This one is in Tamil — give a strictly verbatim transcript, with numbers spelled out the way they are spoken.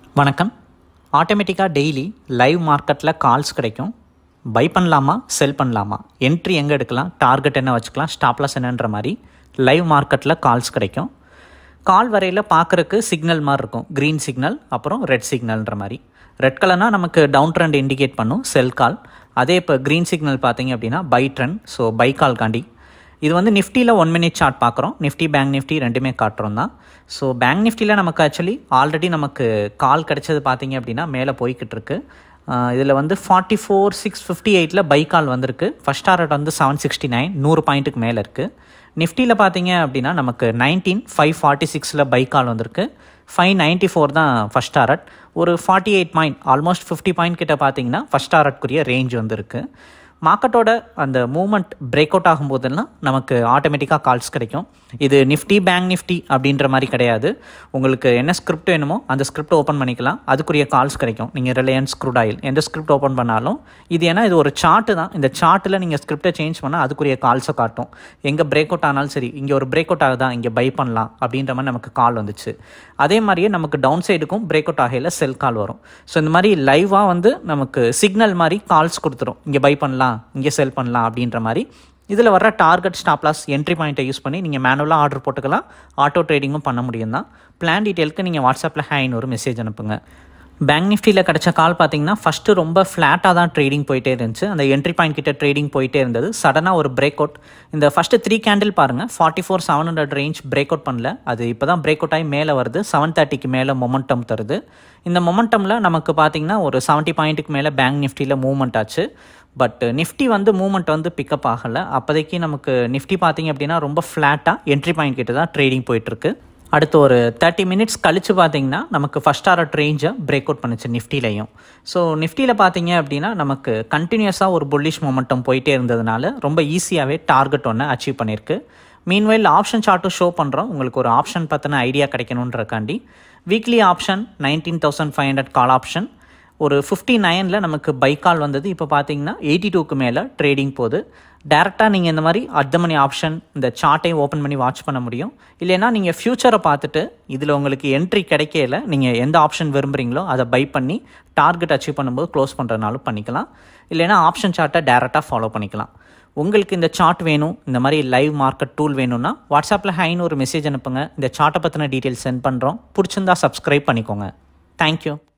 வணக்கம். ஆட்டோமேட்டிக்காக டெய்லி லைவ் மார்க்கெட்டில் கால்ஸ் கிடைக்கும். பை பண்ணலாமா, செல் பண்ணலாமா, என்ட்ரி எங்கே எடுக்கலாம், டார்கெட் என்ன வச்சுக்கலாம், ஸ்டாப்லாஸ் என்னன்ற மாதிரி லைவ் மார்க்கெட்டில் கால்ஸ் கிடைக்கும். கால் வரையில் பார்க்குறக்கு சிக்னல் மாதிரி இருக்கும். க்ரீன் சிக்னல், அப்புறம் ரெட் சிக்னல்ன்ற மாதிரி. ரெட் கலர்னால் நமக்கு டவுன் ட்ரெண்ட் இண்டிகேட் பண்ணும், செல் கால். அதே இப்போ க்ரீன் சிக்னல் பார்த்தீங்க அப்படின்னா buy trend, so buy call காண்டி. இது வந்து நிஃப்டியில் ஒன் மினிட் சார்ட் பார்க்குறோம். நிஃப்டி பேங்க் நிஃப்டி ரெண்டுமே காட்டுறோம் தான். ஸோ பேங்க் நிஃப்டியில் நமக்கு ஆக்சுவலி ஆல்ரெடி நமக்கு கால் கிடைச்சது பார்த்தீங்க அப்படின்னா மேலே போய்கிட்டு இருக்கு. இதில் வந்து ஃபார்ட்டி ஃபோர் சிக்ஸ் ஃபிஃப்டி எயிட்டில் பை கால் வந்திருக்கு. ஃபஸ்ட் டாரட் வந்து செவன் சிக்ஸ்டி நைன் நூறு பாயிண்ட்டுக்கு மேலே இருக்குது. நிஃப்டியில் பார்த்தீங்க அப்படின்னா நமக்கு நைன்டீன் ஃபைவ் ஃபார்ட்டி சிக்ஸில் பை கால் வந்திருக்கு. ஃபைவ் நைன்ட்டி ஃபோர் தான் ஃபஸ்ட் டாரட். ஒரு forty eight point almost fifty point கிட்ட பார்த்தீங்கன்னா ஃபஸ்ட் டாரட்குரிய ரேஞ்ச் வந்துருக்கு. மார்க்கெட்டோட அந்த மூவ்மெண்ட் பிரேக் அவுட் ஆகும்போதெல்லாம் நமக்கு ஆட்டோமேட்டிக்காக கால்ஸ் கிடைக்கும். இது நிஃப்டி பேங்க் நிஃப்டி அப்படின்ற மாதிரி கிடையாது. உங்களுக்கு என்ன ஸ்கிரிப்ட் வேணுமோ அந்த ஸ்கிரிப்ட் ஓப்பன் பண்ணிக்கலாம், அதுக்குரிய கால்ஸ் கிடைக்கும். நீங்கள் ரிலையன்ஸ் க்ரூட் ஆயில் எந்த ஸ்கிரிப்ட் ஓப்பன் பண்ணாலும் இது ஏன்னா இது ஒரு சார்ட்டு தான். இந்த சார்ட்டில் நீங்கள் ஸ்கிரிப்டை சேஞ்ச் பண்ணால் அதுக்குரிய கால்ஸை காட்டும். எங்கே பிரேக் அவுட் ஆனாலும் சரி, இங்கே ஒரு பிரேக் அவுட் ஆகுதா, இங்கே பை பண்ணலாம் அப்படின்ற மாதிரி நமக்கு கால் வந்துச்சு. அதே மாதிரியே நமக்கு டவுன் சைடுக்கும் பிரேக் அவுட் ஆகையில் செல் கால் வரும். ஸோ இந்த மாதிரி லைவாக வந்து நமக்கு சிக்னல் மாதிரி கால்ஸ் கொடுத்துரும். இங்கே பை பண்ணலாம், இங்கே செல் பண்ணலாம் அப்படின்ற மாதிரி. இதில் வர டார்கெட் ஸ்டாப்லாஸ் என்ட்ரி பாயிண்ட்டை யூஸ் பண்ணி நீங்கள் மேனுவலாக ஆர்டர் போட்டுக்கலாம். ஆட்டோ ட்ரேடிங்கும் பண்ண முடியும் தான். பிளான் டீட்டெயிலுக்கு நீங்கள் வாட்ஸ்அப்பில் ஹேன்னு ஒரு மெசேஜ் அனுப்புங்க. பேங்க் நிஃப்டியில் கிடச்ச கால் பார்த்தீங்கன்னா ஃபஸ்ட்டு ரொம்ப ஃப்ளாட்டாக தான் ட்ரேடிங் போயிட்டே இருந்துச்சு. அந்த என்ட்ரி பாயிண்ட் கிட்ட ட்ரேடிங் போயிட்டே இருந்தது. சடனாக ஒரு பிரேக் அவுட். இந்த ஃபஸ்ட்டு த்ரீ கேண்டில் பாருங்கள், forty four seven hundred range break out பண்ணல. அது இப்போ தான் பிரேக் அவுட் ஆகி மேலே வருது. செவன் தேர்ட்டிக்கு மேலே மொமெண்டம் தருது. இந்த மொமெண்டமில் நமக்கு பார்த்தீங்கன்னா ஒரு செவன்ட்டி பாயிண்ட்டுக்கு மேலே பேங்க் நிஃப்டியில் மூவ்மெண்ட் ஆச்சு. பட் நிஃப்டி வந்து மூவ்மெண்ட் வந்து பிக்கப் ஆகலை. அப்போதைக்கு நமக்கு நிஃப்டி பார்த்தீங்க அப்படின்னா ரொம்ப ஃப்ளாட்டாக என்ட்ரி பாயிண்ட் கிட்ட தான் ட்ரேடிங் போயிட்டுருக்கு. அடுத்து ஒரு தேர்ட்டி மினிட்ஸ் கழித்து பார்த்தீங்கன்னா நமக்கு ஃபஸ்ட் டாரட் ரேஞ்சை பிரேக் அவுட் பண்ணுச்சு நிஃப்டிலையும். ஸோ நிஃப்டியில் பார்த்தீங்க அப்படின்னா நமக்கு கண்டினியூஸாக ஒரு புல்லிஷ் மொமெண்டம் போயிட்டே இருந்ததுனால ரொம்ப ஈஸியாகவே டார்கெட் ஒன்று அச்சீவ் பண்ணியிருக்கு. மீன்வைல் ஆப்ஷன் சார்ட்டும் ஷோ பண்ணுறோம். உங்களுக்கு ஒரு ஆப்ஷன் பற்றின ஐடியா கிடைக்கணுன்றக்காண்டி weekly option nineteen thousand five hundred call option ஒரு ஃபிஃப்டி நைனில் நமக்கு பை கால் வந்தது. இப்போ பார்த்தீங்கன்னா எயிட்டி டூக்கு மேலே ட்ரேடிங் போகுது. டேரெக்டாக நீங்கள் இந்த மாதிரி அட் த மணி ஆப்ஷன் இந்த சார்ட்டையும் ஓப்பன் பண்ணி வாட்ச் பண்ண முடியும். இல்லைன்னா நீங்கள் ஃப்யூச்சரை பார்த்துட்டு இதில் உங்களுக்கு என்ட்ரி கிடைக்கல, நீங்கள் எந்த ஆப்ஷன் விரும்புகிறீங்களோ அதை பை பண்ணி டார்கெட் அச்சீவ் பண்ணும்போது க்ளோஸ் பண்ணுறதுனாலும் பண்ணிக்கலாம். இல்லைன்னா ஆப்ஷன் சார்ட்டை டேரெக்டாக ஃபாலோ பண்ணிக்கலாம். உங்களுக்கு இந்த சார்ட் வேணும், இந்த மாதிரி லைவ் மார்க்கெட் டூல் வேணும்னா வாட்ஸ்அப்பில் ஹைன்னு ஒரு மெசேஜ் அனுப்புங்க. இந்த சார்ட்டை பற்றின டீட்டெயில்ஸ் சென்ட் பண்ணுறோம். பிடிச்சிருந்தா சப்ஸ்கிரைப் பண்ணிக்கோங்க. தேங்க்யூ.